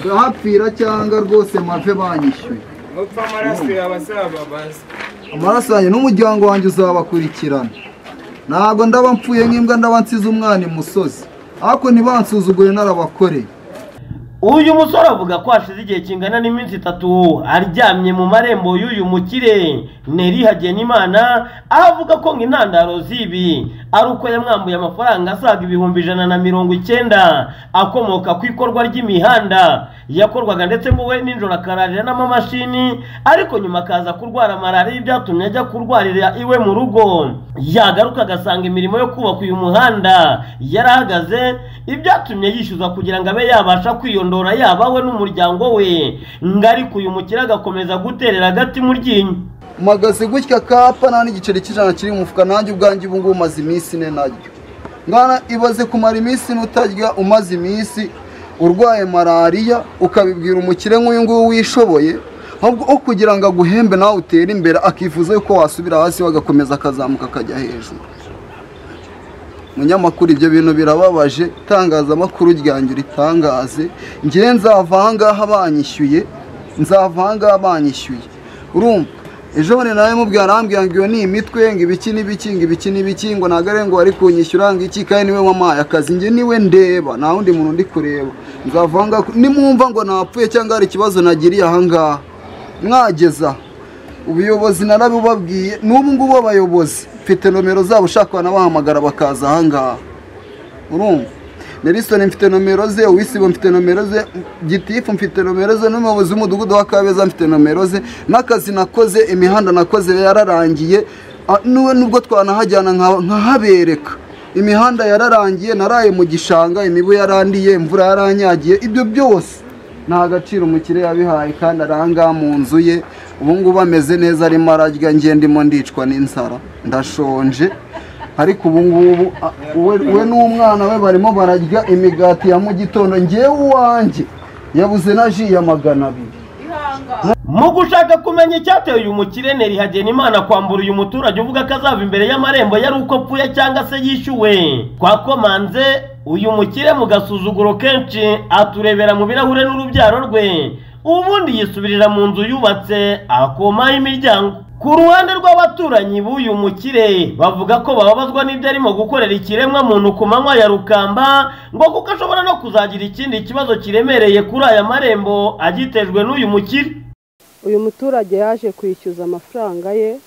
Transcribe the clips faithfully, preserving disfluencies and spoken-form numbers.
hapfira cyangwa rwose mave banyishyuye. Mupfa amaraso y'abasaba basi. Amaraso yanjye n'umuryango wanjye uzabakurikirana. Ntabwo ndaba mpfuye nk'imbwa ndaba nsize umwana imusozi. Ariko ntibansuzugure narabakoreye. Uyu musore avuga ko hashize igihe kingana n'iminsi itatu aryamye mu marembo y'uyu mukire Neri Hagenimana, avuga ko nk'intandaro z'ibi ari uko yamwambuye amafaranga asaga ibihumbi ijana na mirongo icyenda akomoka ku ikorwa ry'imihanda yakorwaga ndetse ngo we n'injoro akararira n'amamashini, ariko nyuma akaza kurwara malariya byatumye ajya kurwarira iwe mu rugo. Yagaruka agasanga imirimo yo kubaka uyu muhanda yarahagaze, ibyatumye yishyuza kugira ngo abe yabasha kwiyondora yaba we n'umuryango we, ngariko uyu mukire agakomeza guterera agati mu ryinyo. Magaze gutya kapa nta n'igiceri cy'ijana kiri mu mufuka, nanjye ubwanjye ubu ngubu umaze iminsi ine naryo. Ngana ibaze kumara iminsi n'utarya, umaze iminsi urwaye malariya ukabibwira umukire nk'uyu nguyu wishoboye, ahubwo kugira ngo aguhembe nawe utere imbere akifuza yuko wasubira hasi wagakomeza akazamuka akajya hejuru. Munyamakuru, ibyo bintu birababaje, itangazamakuru ryanjye ritangaze, ngiye nzava aha ngaha banyishyuye, nzava aha ngaha banyishyuye. Urumva ejo bundi nawe mubwira arambwira ngo iyo ni imitwe ngo ibiki n'ibiki ngo ibiki n'ibiki ngo nagare ngo ari kunyishyura ngo iki, kandi niwe wamaye akazi, njye niwe ndeba, nta wundi muntu ndi kureba. Nzava aha ngaha nimwumva ngo napfuye cyangwa hari ikibazo nagiriye aha ngaha mwageza ubuyobozi narabibabwiye. N'ubu ngubu abayobozi mfite nomero zabo, ushaka nabahamagara bakaza aha ngaha. Urumva Nelson mfite nomero ze, Uwisibo mfite nomero ze, Gitifu mfite nomero ze, n'umuyobozi w'umudugudu wa Kabeza mfite nomero ze. N'akazi nakoze, imihanda nakoze yararangiye, nuwe nubwo twanahajyana nkahabereka. Imihanda yararangiye, naraye mu gishanga, imibu yarandiye, imvura yaranyagiye, ibyo byose nta gaciro umukire yabihaye, kandi aranga mu nzu ye. Ubu ngubu ameze neza, arimo ararya, ngiye ndimo ndicwa n'inzara, ndashonje. Ariko ubu ngubu we n'umwana we barimo bararya imigati ya mu gitondo, ngewe uwanjye yabuze na ji ya magana abiri. Mu gushaka kumenya icyateye uyu mukire Neri Hagenimana kwambura uyu muturage uvuga ko azava imbere y'amarembo yari uko apfuye cyangwa se yishyuwe, twakomanze uyu mukire mu gasuzuguro kenshi aturebera mu birahure n'urubyaro rwe, ubundi yisubirira mu nzu yubatse akomaho imiryango. Ku ruhande rw'abaturanyi b'uyu mukire bavuga ko bababazwa n'ibyo arimo gukorera ikiremwa muntu ku manywa ya rukamba, ngo kuko ashobora no kuzagira ikindi kibazo kiremereye kuri aya marembo agitejwe n'uyu mukire. Uyu muturage yaje kwishyuza amafaranga ye,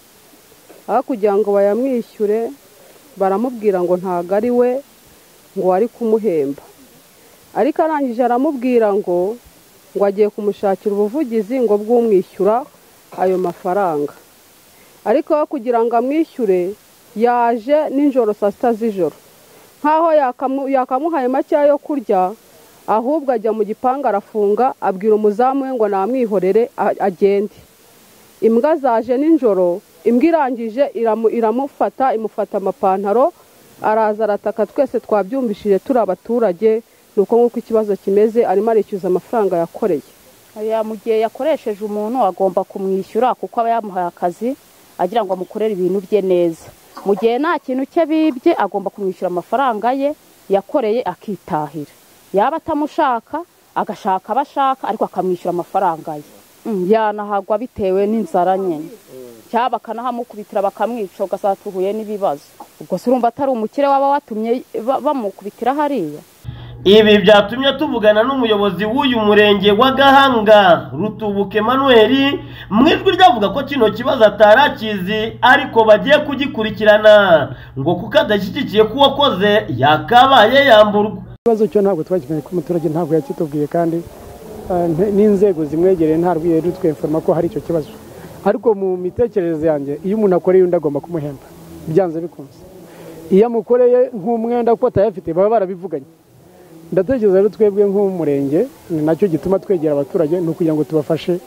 aho kugira ngo bayamwishyure baramubwira ngo ntago ari we ngo ari kumuhemba, ariko arangije aramubwira ngo ngo agiye kumushakira ubuvugizi ngo bw'umwishyura ayo mafaranga. Ariko kugira ngo amwishyure yaje ninjoro saa sita z'ijoro, nkaho yakamuhaye make yo kurya, ahubwo ajya mu gipangu arafunga, abwira umuzamu we ngo namwihorere agende. Imbwa zaje ninjoro, imbwa irangije iramufata, imufata amapantaro, araza arataka, twese twabyumvishije turi abaturage. Nuko nk'uko ikibazo kimeze, arimo arishyuza amafaranga yakoreye. Ya mu gihe yakoresheje umuntu agomba kumwishyura kuko aba yamuhaye akazi agira ngo amukorere ibintu bye neza. Mu gihe nta kintu cye bibye agomba kumwishyura amafaranga ye yakoreye akitahira. Yaba atamushaka agashaka abashaka, ariko akamwishyura amafaranga ye. Yanahagwa bitewe n'inzara nyene, cyaba kanahamukubitira bakamwica ugasatuhuye n'ibibazo. Ubwo se urumva atari umukire waba watumye bamukubitira hariya. Ibi byatumye tuvugana n'umuyobozi w'uyu murenge wa Gahanga Rutubuke Emmanuel, mwijwi ryavuga ko kino kibazo atarakizi ariko bagiye kugikurikirana, ngo kuko adashyigikiye ko wakoze yakabaye yamburwa. Ikibazo cyo ntabwo twakimenye ko umuturage ntabwo yakitubwiye, kandi n'inzego zimwegereye nta rwiye rutweforma ko hari icyo kibazo. Ariko mu mitekerereze yanjye, iyo umuntu akoreye undi agomba kumuhemba byanze bikunze. Iyo amukoreye nk'umwenda ko atayafite baba barabivuganye. Ndatekereza rero twebwe nk'umurenge ni nacyo gituma twegera abaturage, no kugira ngo tubafashe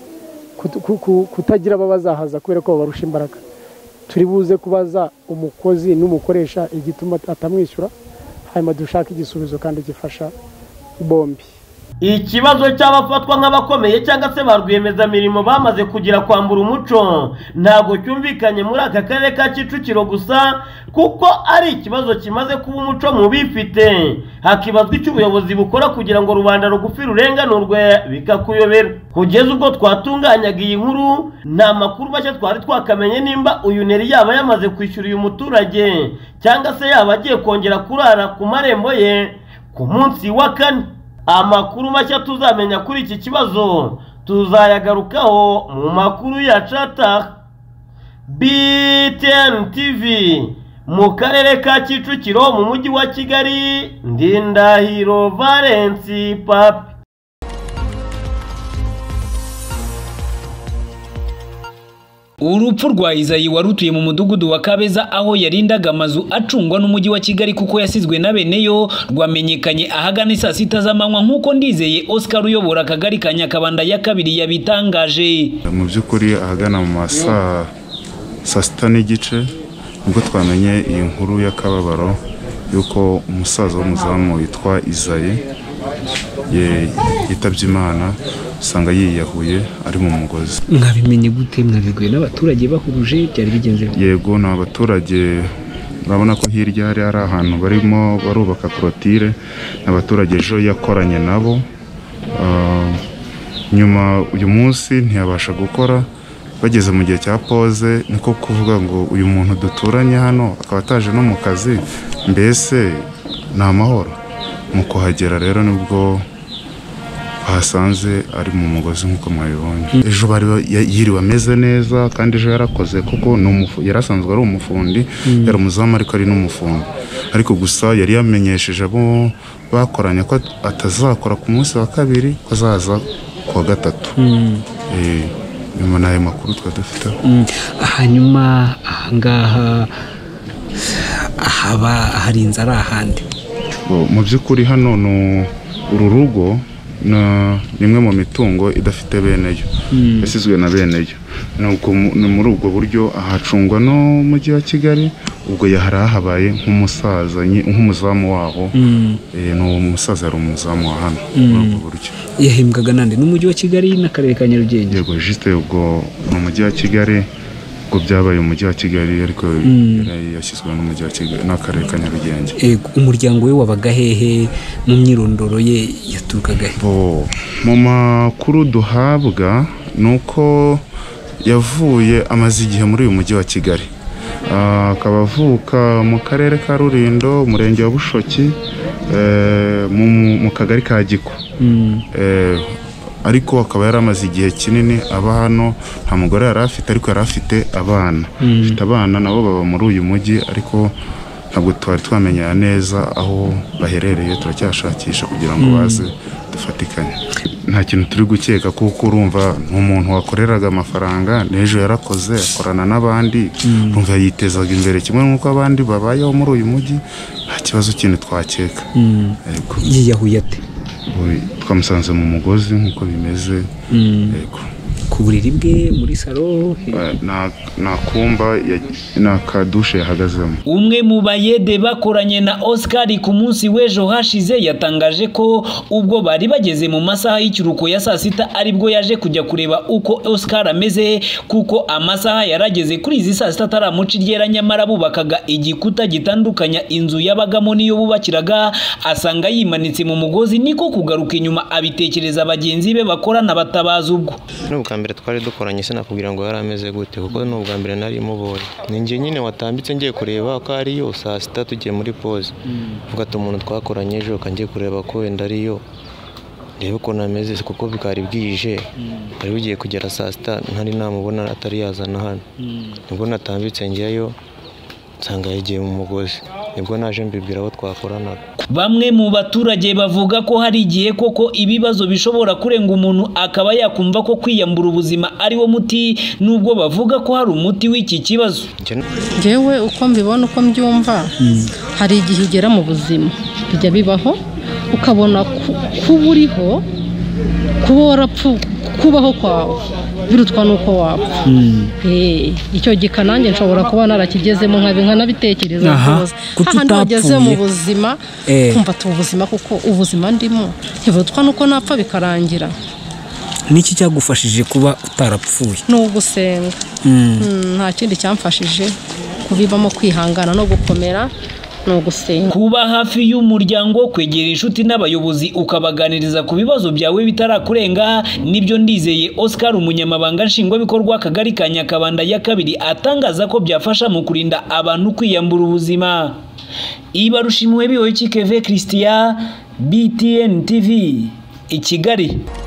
kutagira ababazahaza kubera ko babarusha imbaraga. Turi buze kubaza umukozi n'umukoresha igituma atamwishyura, hanyuma dushaka igisubizo kandi gifasha bombi. ikibazo cy'abafatwa nk'abakomeye cyangwa se ba rwiyemezamirimo bamaze kugira kwambura umuco ntabwo cyumvikanye muri aka karere ka Kicukiro gusa kuko ari ikibazo kimaze kuba umuco mu bifite hakibazwa icyo ubuyobozi bukora kugira ngo rubanda rugufi rurenganurwe bikakuyobera. Kugeza ubwo twatunganyaga iyi nkuru nta makuru mashya twari twakamenye nimba uyu Neri yaba yamaze kwishyura uyu muturage cyangwa se yaba agiye kongera kurara ku marembo ye ku munsi wa kane. Amakuru mashya tuzamenya kuri iki kibazo tuzayagarukaho mu makuru ya Chata. B T N T V mu karere ka Kicukiro mu mujyi wa Kigali, Ndindahiro Valence Papi. Urupfu rwa Izayi warutuye mu mudugudu wa Kabeza aho yarindaga amazu acungwa n'umujyi wa Kigali kuko yasizwe na beneyo rwamenyekanye ahagana saa sita z'amanywa nk'uko Ndizeye Oscar uyobora akagari ka Nyakabanda ya kabiri yabitangaje. Mu by'ukuri ahagana mu masaa saa sita n'igice nibwo twamenye iyi nkuru y'akababaro yuko umusaza w'umuzamu witwa Izayi yitabye Imana, usanga yiyahuye ari mu mugozi. Mwabimenye gute? Mwabiguye n'abaturage bahuruje byari bigenze? Yego, ni abaturage, urabona ko hirya hari ari ahantu barimo barubaka korotire, n'abaturage ejo yakoranye nabo. Nyuma uyu munsi ntiyabasha gukora, bageze mu gihe cya pause niko kuvuga ngo uyu muntu duturanye hano akaba ataje no mu kazi, mbese ni amahoro. Mu kuhagera rero nibwo bahasanze ari mu mugozi nk'uko mwabibonye. Ejo bari yiriwe ameze neza kandi ejo yarakoze kuko yarasanzwe ari umufundi, yari umuzamu ariko ari n'umufundi, ariko gusa yari yamenyesheje abo bakoranye ko atazakora ku munsi wa kabiri, ko azaza ku wa gatatu. Nyuma n'ayo makuru twa dufite. Hanyuma ahangaha haba hari inzara ahandi? Mu by'ukuri hano no uru rugo na nimwe mu mitungo idafite beneyo, yasizwe na beneyo. Nuko muri ubwo buryo ahacungwa no mujyi wa Kigali, ubwo yaharahabaye nk'umusaza nk'umuzamu waho. Eh no umusaza ari umuzamu wa hano muri ubwo buryo. Yahembwaga nande n'umujyi wa Kigali n'akarere ka Nyarugenge? Yego, juste ubwo mu mujyi wa Kigali, ubwo byabaye umujyi wa Kigali ariko yashyizwe n'umujyi wa Kigali n'akarere ka Nyarugenge. Ego, umuryango we wabaga hehe? Mu myirondoro ye yaturukaga he? Mu makuru duhabwa nuko yavuye amaze igihe muri uyu mujyi wa Kigali, akaba avuka mu karere ka Rulindo, umurenge wa Bushoki, mu kagari ka Giko. Ariko akaba yaramaze igihe kinini aba hano, nta mugore yari afite ariko yari afite abana. Afite abana nabo baba muri uyu mujyi, ariko ntabwo twari twamenyera neza aho baherereye, turacyashakisha kugira ngo baze dufatikanye. Nta kintu turi gukeka kuko urumva n'umuntu wakoreraga amafaranga, n'ejo yarakoze akorana n'abandi, urumva yitezaga imbere kimwe nk'uko abandi babayeho muri uyu mujyi, nta kibazo kintu twakeka. Yego. Yiyahuye ate? Twamusanze mu mugozi nk'uko bimeze. Yego. Ku buriri bwe muri salo na kumba na kadushe yahagazemo. Umwe mu bayede bakoranye na Oscar ku munsi w'ejo hashize yatangaje ko ubwo bari bageze mu masaha y'ikiruko ya saa sita aribwo yaje kujya kureba uko Oscar ameze, kuko amasaha yarageze kuri izi saa sita ataramuca iryera, nyamara bubakaga igikuta gitandukanya inzu yabagamo niyo bubakiraga, asanga yimanitse mu mugozi. Niko kugaruka inyuma abitekereza bagenzi be bakorana batabaza ubwo. N'ubwa mbere twari dukoranye sinakubwira ngo yarameze gute kuko n'ubwa mbere nari mubonye. Ninjye nyine watambitse ngiye kureba ko ari yo saa sita tugiye muri pause. Vuga ati umuntu twakoranye ejo kangiye kureba ko wenda ari yo. Reba ko nameze kuko bikari bwije. Bari bugiye kugera saa sita ntari namubona atari yazana hano. Nibwo natambitse ngiyeyo nsanga yagiye mu mugozi. Nibwo naje mbibwira abo twakoranaga. Bamwe mu baturage bavuga ko hari igihe koko ibibazo bishobora kurenga umuntu akaba yakumva ko kwiyambura ubuzima ari wo muti, nubwo bavuga ko hari umuti w'iki kibazo. Jewe uko mbibona uko mbyumva, hari igihe igera mu buzima bijya bibaho ukabona kuba uriho kuba warapfu kubaho kwawe birutwa nuko wapfa. Eh, icyo gika nanjye nshobora kuba narakigezemo nkabi nkanabitekereza rwose. Ahandi wageze mu buzima kumva tu ubuzima kuko ubuzima ndimo ntibutwa nuko napfa bikarangira. Niki cyagufashije kuba utarapfuye? No gusenga. Nta kindi cyamfashije kubibamo kwihangana no gukomera. Kuba hafi y'umuryango, kwegera inshuti n'abayobozi ukabaganiriza ku bibazo byawe bitarakurenga nibyo Ndizeye Oscar umunyamabanga nshingwabikorwa akagari ka Nyakabanda ya kabiri atangaza ko byafasha mu kurinda abantu kwiyambura ubuzima. Ibarushimwe bihoye Keve Christian, B T N T V i Kigali.